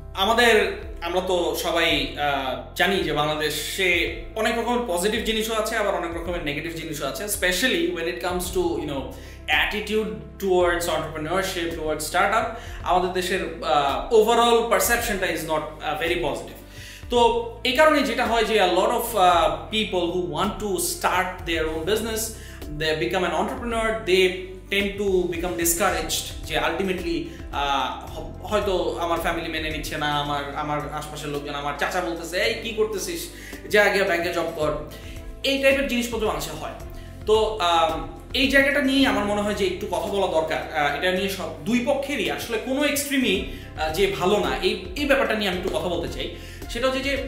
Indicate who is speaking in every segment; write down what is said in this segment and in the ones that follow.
Speaker 1: আমাদের আমরা তো সবাই জানি যে বাংলাদেশে অনেক রকমের পজিটিভ জিনিসও আছে, আবার অনেক রকমের নেগেটিভ জিনিসও আছে, specially when it comes to attitude towards entrepreneurship, towards startup. আমাদের দেশের ওভারঅল পারসেপশনটা ইজ নট ভেরি পজিটিভ। তো এই কারণে যেটা হয় যে a lot of people who want to start their own business, they become an entrepreneur, they tend to become discouraged যে আলটিমেটলি হয়তো আমার ফ্যামিলি মেনে নিচ্ছে না, আমার আশপাশের লোকজন, আমার চাচা বলতেছে এই কি করতেছিস, যা আগে ব্যাংকে জব কর, এই টাইপের জিনিসপত্র মানুষের হয়। তো এই জায়গাটা নিয়ে আমার মনে হয় যে একটু কথা বলা দরকার। এটা নিয়ে সব দুই পক্ষেরই আসলে কোনো এক্সট্রিমই যে ভালো না, এই ব্যাপারটা নিয়ে আমি একটু কথা বলতে চাই। সেটা হচ্ছে যে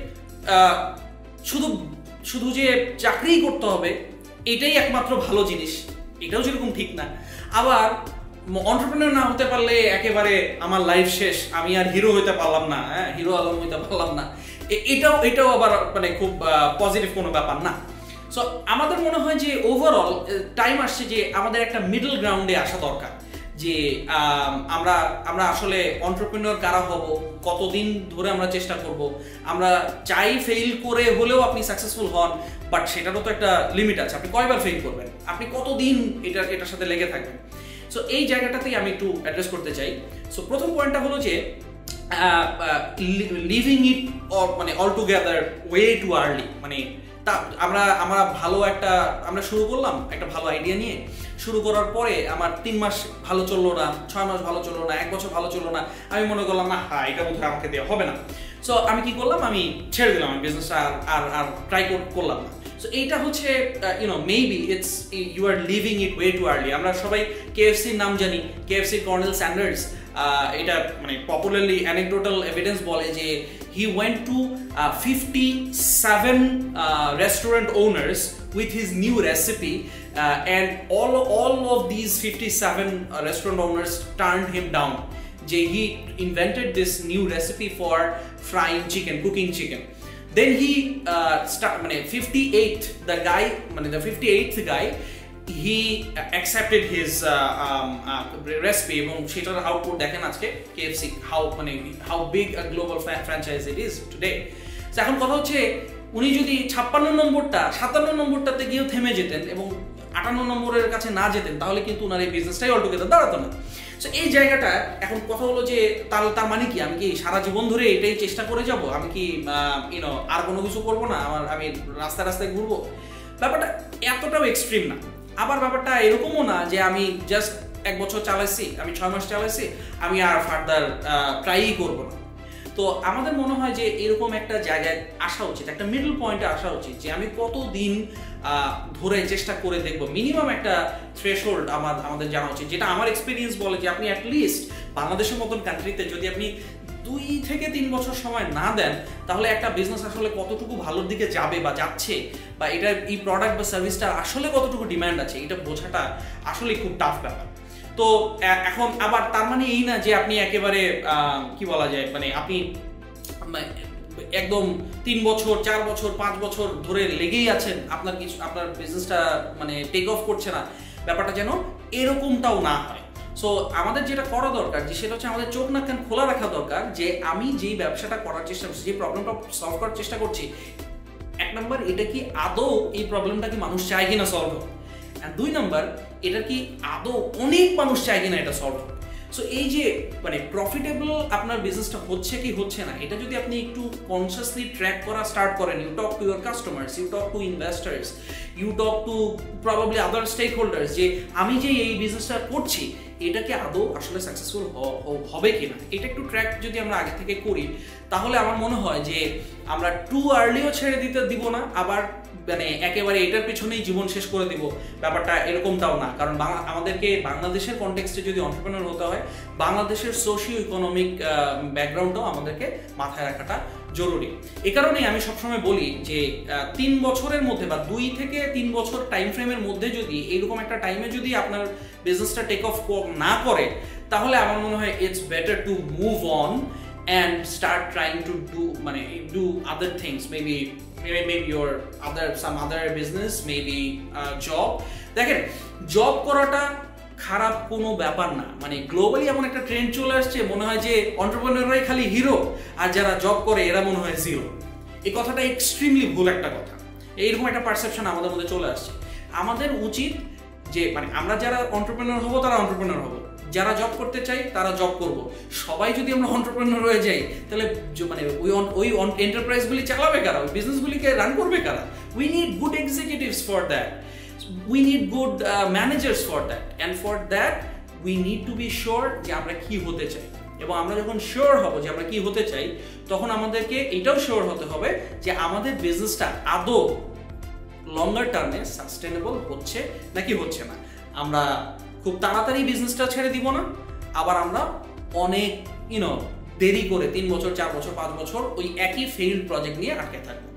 Speaker 1: শুধু যে চাকরিই করতে হবে এটাই একমাত্র ভালো জিনিস, এটাও যেরকম ঠিক না। আবার এন্টারপ্রেনার না হতে পারলে একেবারে আমার লাইফ শেষ, আমি আর হিরো হইতে পারলাম না, হিরো আলম হইতে পারলাম না, এটাও আবার মানে খুব পজিটিভ কোনো ব্যাপার না। সো আমাদের মনে হয় যে ওভারঅল টাইম আসছে যে আমাদের একটা মিডল গ্রাউন্ডে আসা দরকার, যে আমরা আসলে এন্টারপ্রেনার কারা হব, কতদিন ধরে আমরা চেষ্টা করব, আমরা চাই ফেল করে হলেও আপনি সাকসেসফুল হন, বাট সেটারও তো একটা লিমিট আছে, আপনি কয়বার ফেল করবেন, আপনি কতদিন এটার সাথে লেগে থাকবেন। সো এই জায়গাটাতেই আমি একটু অ্যাড্রেস করতে চাই। সো প্রথম পয়েন্টটা হলো যে লিভিং ইট মানে all together way too early. মানে তা আমরা ভালো আমরা শুরু করলাম একটা ভালো আইডিয়া নিয়ে, শুরু করার পরে আমার 3 মাস ভালো চললো না, 6 মাস ভালো চললো না, 1 বছর ভালো চললো না, আমি মনে করলাম না এটা বোধহয় আমাকে দেওয়া হবে না। সো আমি কি করলাম, আমি ছেড়ে দিলাম, আমি বিজনেসটা আর ট্রাই করলাম না। সো এইটা হচ্ছে maybe it's you are living it way too early. আমরা সবাই কেএফসির নাম জানি, কেএফসি কর্নেল স্যান্ডার্স, এটা মানে পপুলারলি অ্যানেকডোটাল এভিডেন্স বলে যে he went to 57 restaurant owners with his new recipe, and all of these 57 restaurant owners turned him down. He invented this new recipe for frying chicken, cooking chicken. Then he the 58th guy, he accepted his recipe, এবং সেটার output দেখেন আজকে KFC, how big a global franchise it is today. So এখন কথা হচ্ছে উনি যদি 56 নম্বরটা 57 নম্বরটাতে গিয়েও থেমে যেতেন এবং 58 নম্বরের কাছে না যেতেন, তাহলে কিন্তু ওনার এই বিজনেসটাই অলটুগেদার দাঁড়াতো না। সো এই জায়গাটা এখন কথা হলো যে তার মানে কি আমি কি সারা জীবন ধরে এটাই চেষ্টা করে যাব, আমি কি আর কোনো কিছু করবো না, আমি রাস্তায় ঘুরবো? ব্যাপারটা এতটাও এক্সট্রিম না। আবার ব্যাপারটা এরকমও না যে আমি জাস্ট 1 বছর চালাইছি, আমি 6 মাস চালাইছি, আমি আর ফার্দার ট্রাইই করবো না। তো আমাদের মনে হয় যে এরকম একটা জায়গায় আসা উচিত, একটা মিডল পয়েন্টে আসা উচিত, যে আমি কতদিন ধরে চেষ্টা করে দেখবো। মিনিমাম একটা থ্রেশহোল্ড আমাদের জানা উচিত, যেটা আমার এক্সপিরিয়েন্স বলে যে আপনি অ্যাটলিস্ট বাংলাদেশের মতন কান্ট্রিতে যদি আপনি 2 থেকে 3 বছর সময় না দেন, তাহলে একটা বিজনেস আসলে কতটুকু ভালোর দিকে যাবে বা যাচ্ছে, বা এই প্রোডাক্ট বা সার্ভিসটা আসলে কতটুকু ডিমান্ড আছে, এটা বোঝাটা আসলে খুব টাফ ব্যাপার। তো এখন আবার তার মানে এই না যে আপনি একেবারে কি বলা যায়, মানে আপনি একদম 3 বছর 4 বছর 5 বছর ধরে লেগেই আছেন, আপনার বিজনেসটা মানে টেক অফ করছে না, ব্যাপারটা যেন এরকমটাও না হয়। সো আমাদের যেটা করা দরকার, যে সেটা হচ্ছে আমাদের চোখ নাক কান খোলা রাখা দরকার, যে আমি যেই ব্যবসাটা করার চেষ্টা করছি, যে প্রবলেমটা সলভ করার চেষ্টা করছি, 1 নম্বর এটা কি আদৌ এই প্রবলেমটা কি মানুষ চায় কিনা সলভ হোক, আর 2 নম্বর এটা কি আদৌ অনেক মানুষ চায় কিনা এটা সলভ হোক। সো এই যে মানে প্রফিটেবল আপনার বিজনেসটা হচ্ছে কি হচ্ছে না, এটা যদি আপনি একটু কনসিয়াসলি ট্র্যাক করা স্টার্ট করেন, you talk to your customers, you talk to investors, you talk to probably other stakeholders, যে আমি যে এই বিজনেসটা করছি এটা কি আদৌ আসলে সাকসেসফুল হবে কিনা, এটা একটু ট্র্যাক যদি আমরা আগে থেকে করি, তাহলে আমার মনে হয় যে আমরা টু আর্লিও ছেড়ে দিব না, আবার মানে একেবারে এটার পিছনেই জীবন শেষ করে দিব, ব্যাপারটা এরকমটাও না। কারণ আমাদেরকে বাংলাদেশের কনটেক্সটে যদি এন্টারপ্রেনার হতে হয়, বাংলাদেশের সোশিও ইকোনমিক ব্যাকগ্রাউন্ডটাও আমাদেরকে মাথায় রাখাটা জরুরি। এই কারণেই আমি সবসময় বলি যে 3 বছরের মধ্যে বা 2 থেকে 3 বছর টাইম ফ্রেমের মধ্যে যদি এইরকম একটা টাইমে যদি আপনার বিজনেসটা টেক অফ না করে, তাহলে আমার মনে হয় it's better to move on and start trying to do other things, maybe some other business, maybe job. দেখেন জব করাটা খারাপ কোনো ব্যাপার না। মানে গ্লোবালি এমন একটা ট্রেন্ড চলে আসছে, মনে হয় যে এন্টারপ্রেনাররাই খালি হিরো আর যারা জব করে এরা মনে হয় জিরো। এই কথাটা এক্সট্রিমলি ভুল একটা কথা। এইরকম একটা পারসেপশন আমাদের মধ্যে চলে আসছে। আমাদের উচিত যে মানে আমরা যারা এন্টারপ্রেনার হব তারা এন্টারপ্রেনার হব, যারা জব করতে চাই তারা জব করব। সবাই যদি আমরা এন্টারপ্রেনার হয়ে যাই তাহলে মানে ওই এন্টারপ্রাইজগুলি চালাবে কারা, ওই বিজনেসগুলিকে রান করবে কারা? We need good executives for that, we need good managers for that, and for that we need to be sure যে আমরা কি হতে চাই। এবং আমরা যখন শিওর হব যে আমরা কি হতে চাই, তখন আমাদেরকে এটাও শিওর হতে হবে যে আমাদের বিজনেসটা আদৌ লঙ্গার টার্মে সাস্টেনেবল হচ্ছে নাকি হচ্ছে না। আমরা খুব তাড়াতাড়ি বিজনেসটা ছেড়ে দিব না, আবার আমরা অনেক দেরি করে 3 বছর 4 বছর 5 বছর ওই একই ফেইল্ড প্রজেক্ট নিয়ে আটকে থাকবো।